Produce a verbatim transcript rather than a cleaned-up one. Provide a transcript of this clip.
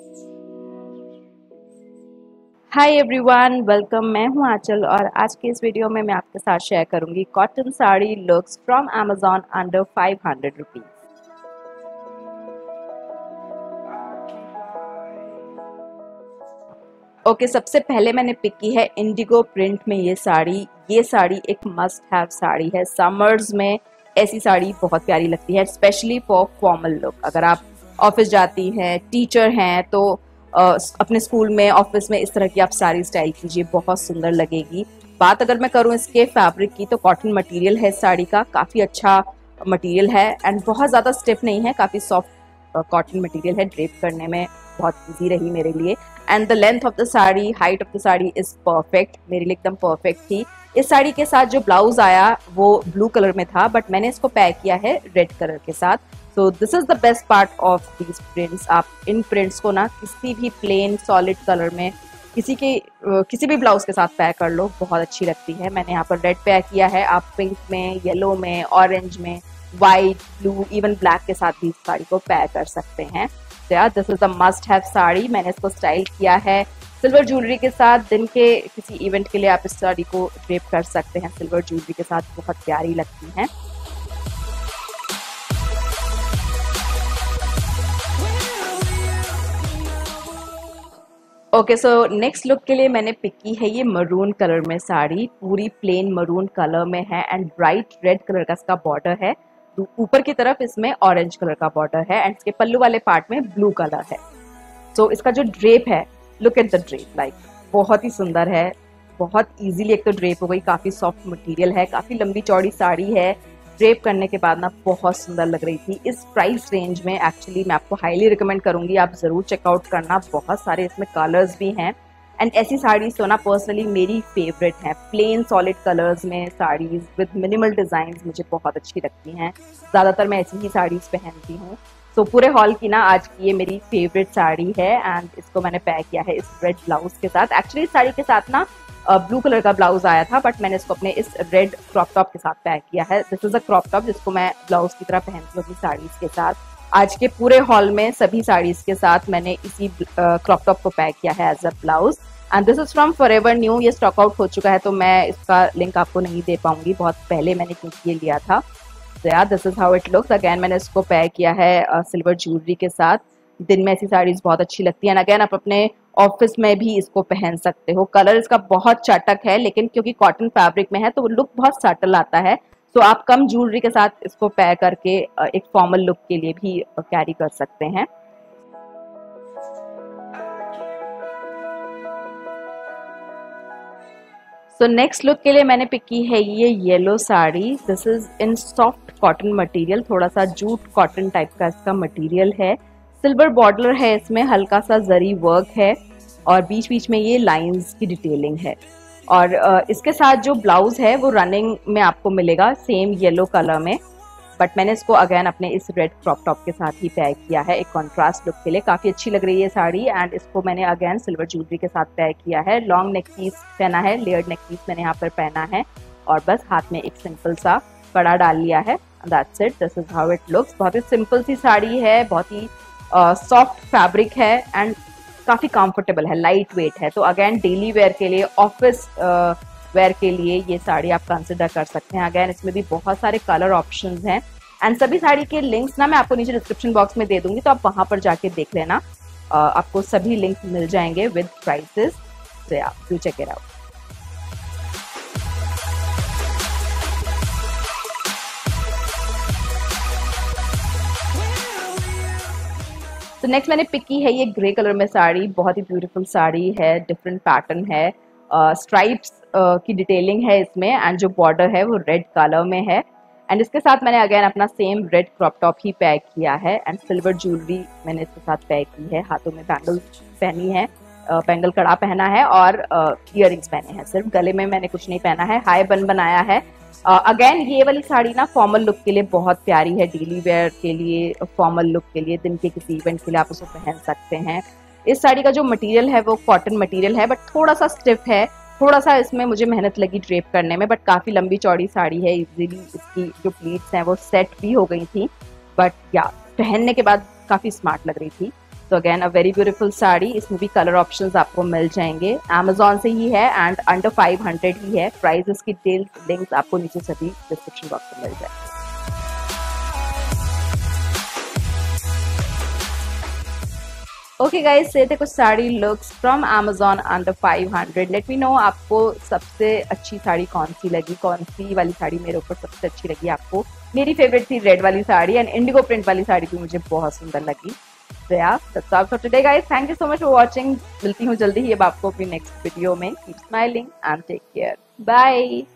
Hi everyone, welcome. मैं हूं आंचल और आज के इस वीडियो में मैं आपके साथ शेयर करूंगी cotton sari looks from Amazon under five hundred rupees. Okay, सबसे पहले मैंने पिक की है इंडिगो प्रिंट में ये साड़ी। ये साड़ी एक मस्ट हैव साड़ी है। समर्स में ऐसी साड़ी बहुत प्यारी लगती है, स्पेशली फॉर फॉर्मल लुक। अगर आप ऑफिस जाती हैं, टीचर हैं, तो Uh, अपने स्कूल में, ऑफिस में इस तरह की आप साड़ी स्टाइल कीजिए, बहुत सुंदर लगेगी। बात अगर मैं करूं इसके फैब्रिक की, तो कॉटन मटेरियल है साड़ी का, काफ़ी अच्छा मटेरियल है एंड बहुत ज़्यादा स्टिफ नहीं है, काफ़ी सॉफ्ट कॉटन मटेरियल है। ड्रेप करने में बहुत इजी रही मेरे लिए। And the length of the sari, height of the sari is perfect, मेरे लिए एकदम परफेक्ट थी। इस साड़ी के साथ जो ब्लाउज आया वो ब्लू कलर में था, बट मैंने इसको पैक किया है रेड कलर के साथ। So this is the best part of these prints. आप इन प्रिंट्स को ना किसी भी प्लेन सॉलिड कलर में, किसी के किसी भी ब्लाउज के साथ पैक कर लो, बहुत अच्छी लगती है। मैंने यहाँ पर रेड पैक किया है, आप पिंक में, येलो में, ऑरेंज में, वाइट, ब्लू, इवन ब्लैक के साथ भी इस साड़ी को पैक कर सकते हैं। This is the must have sari. मैंने इसको स्टाइल किया है सिल्वर ज्वेलरी के साथ। दिन के किसी इवेंट के लिए आप इस साड़ी को ड्रेप कर सकते हैं सिल्वर ज्वेलरी के साथ, बहुत प्यारी लगती हैं। ओके, सो नेक्स्ट लुक के लिए मैंने पिक की है ये मरून कलर में साड़ी। पूरी प्लेन मरून कलर में है एंड ब्राइट रेड कलर का इसका बॉर्डर है। ऊपर की तरफ इसमें ऑरेंज कलर का बॉर्डर है एंड इसके पल्लू वाले पार्ट में ब्लू कलर है। सो so, इसका जो ड्रेप है, look at the drape, like बहुत ही सुंदर है। बहुत इजीली एक तो ड्रेप हो गई, काफ़ी सॉफ्ट मटेरियल है, काफ़ी लंबी चौड़ी साड़ी है। ड्रेप करने के बाद ना बहुत सुंदर लग रही थी। इस प्राइस रेंज में एक्चुअली मैं आपको हाईली रिकमेंड करूंगी, आप ज़रूर चेकआउट करना। बहुत सारे इसमें कलर्स भी हैं एंड ऐसी साड़ीज तो ना पर्सनली मेरी फेवरेट हैं। प्लेन सॉलिड कलर्स में साड़ीज़ विद मिनिमल डिज़ाइंस मुझे बहुत अच्छी लगती हैं। ज़्यादातर मैं ऐसी ही साड़ीज़ पहनती हूँ। तो पूरे हॉल की ना आज की ये मेरी फेवरेट साड़ी है एंड इसको मैंने पैक किया है इस रेड ब्लाउज के साथ। एक्चुअली इस साड़ी के साथ ना ब्लू कलर का ब्लाउज आया था, बट मैंने इसको अपने इस रेड क्रॉप टॉप के साथ पैक किया है। This is a crop top जिसको मैं ब्लाउज की तरह पहनती हूँ अपनी साड़ीज के साथ। आज के पूरे हॉल में सभी साड़ीज के साथ मैंने इसी क्रॉप टॉप को पैक किया है as a blouse. And this is from Forever New. ये स्टॉक आउट हो चुका है तो मैं इसका लिंक आपको नहीं दे पाऊंगी, बहुत पहले मैंने क्योंकि ये लिया था। तो यार, this is how it looks. Again मैंने इसको पैक किया है सिल्वर ज्वेलरी के साथ। दिन में ऐसी साड़ीज बहुत अच्छी लगती हैं। अगेन आप अपने ऑफिस में भी इसको पहन सकते हो। कलर इसका बहुत चटक है, लेकिन क्योंकि कॉटन फैब्रिक में है तो लुक बहुत सटल आता है। तो आप कम ज्वेलरी के साथ इसको पैक करके एक फॉर्मल लुक के लिए भी कैरी कर सकते हैं। सो नेक्स्ट लुक के लिए मैंने पिक की है ये yellow sari. This is in soft cotton material, थोड़ा सा जूट कॉटन टाइप का इसका मटेरियल है। सिल्वर बॉर्डर है इसमें, हल्का सा जरी वर्क है और बीच बीच में ये लाइंस की डिटेलिंग है। और इसके साथ जो ब्लाउज है वो रनिंग में आपको मिलेगा सेम येलो कलर में, बट मैंने इसको अगेन अपने इस रेड क्रॉप टॉप के साथ ही पैक किया है एक कॉन्ट्रास्ट लुक के लिए। काफ़ी अच्छी लग रही है साड़ी एंड इसको मैंने अगेन सिल्वर ज्वेलरी के साथ पैक किया है। लॉन्ग नेक पीस पहना है, लेयर्ड नेक पीस मैंने यहाँ पर पहना है और बस हाथ में एक सिंपल सा कड़ा डाल लिया है। That's it, this is how it looks. बहुत ही सिंपल सी साड़ी है, बहुत ही सॉफ्ट uh, फैब्रिक है एंड काफ़ी कंफर्टेबल है, लाइट वेट है। तो अगेन डेली वेयर के लिए, ऑफिस वेयर के लिए ये साड़ी आप कंसिडर कर सकते हैं। अगेन इसमें भी बहुत सारे कलर ऑप्शंस हैं एंड सभी साड़ी के लिंक्स ना मैं आपको नीचे डिस्क्रिप्शन बॉक्स में दे दूंगी, तो आप वहां पर जाके देख लेना। uh, आपको सभी लिंक मिल जाएंगे विद प्राइसेस, तो आप डू चेक इट आउट। तो नेक्स्ट मैंने पिक की है ये ग्रे कलर में साड़ी। बहुत ही ब्यूटीफुल साड़ी है, डिफरेंट पैटर्न है, स्ट्राइप्स uh, uh, की डिटेलिंग है इसमें एंड जो बॉर्डर है वो रेड कलर में है। एंड इसके साथ मैंने अगेन अपना सेम रेड क्रॉप टॉप ही पैक किया है एंड सिल्वर ज्वेलरी मैंने इसके साथ पैक की है। हाथों में बैंगल पहनी है, बैंगल कड़ा पहना है और इयररिंग्स पहने हैं। सिर्फ गले में मैंने कुछ नहीं पहना है, हाई बन बनाया है। अगेन uh, ये वाली साड़ी ना फॉर्मल लुक के लिए बहुत प्यारी है, डेली वेयर के लिए, फॉर्मल लुक के लिए, दिन के किसी इवेंट के लिए आप उसको पहन सकते हैं। इस साड़ी का जो मटेरियल है वो कॉटन मटेरियल है, बट थोड़ा सा स्टिफ है, थोड़ा सा इसमें मुझे मेहनत लगी ड्रेप करने में, बट काफ़ी लंबी चौड़ी साड़ी है। इजीली इसकी जो प्लीट्स हैं वो सेट भी हो गई थी, बट या पहनने के बाद काफ़ी स्मार्ट लग रही थी। तो again a very beautiful sari, इसमें भी कलर ऑप्शंस आपको मिल जाएंगे। अमेजोन से ही है एंड अंडर फाइव हंड्रेड ही है। प्राइस इसकी डिटेल्स लिंक्स आपको नीचे सभी डिस्क्रिप्शन बॉक्स में मिल जाएंगे। ओके गाइस, ये थे कुछ sari looks from Amazon under five hundred. Let me know आपको सबसे अच्छी साड़ी कौन सी लगी, कौन सी वाली साड़ी मेरे ऊपर सबसे अच्छी लगी आपको। मेरी फेवरेट थी रेड वाली साड़ी एंड इंडिगो प्रिंट वाली साड़ी भी मुझे बहुत सुंदर लगी। So yeah, that's all for today guys. Thank you so much for watching. मिलती हूँ जल्दी ही अब आपको अपनी नेक्स्ट वीडियो में। Keep smiling and take care. Bye.